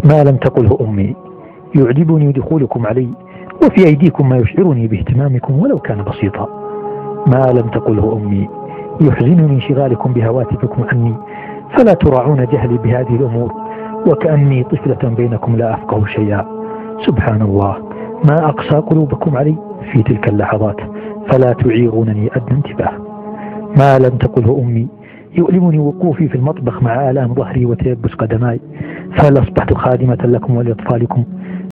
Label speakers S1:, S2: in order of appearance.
S1: ما لم تقله أمي يعجبني دخولكم علي، وفي أيديكم ما يشعرني باهتمامكم ولو كان بسيطا. ما لم تقله أمي يحزنني انشغالكم بهواتفكم عني، فلا تراعون جهلي بهذه الأمور، وكأني طفلة بينكم لا أفقه شيئا. سبحان الله، ما أقسى قلوبكم علي في تلك اللحظات، فلا تعيرونني أدنى انتباه. ما لم تقله أمي يؤلمني وقوفي في المطبخ مع آلام ظهري وتيبس قدماي، فهل أصبحت خادمة لكم ولأطفالكم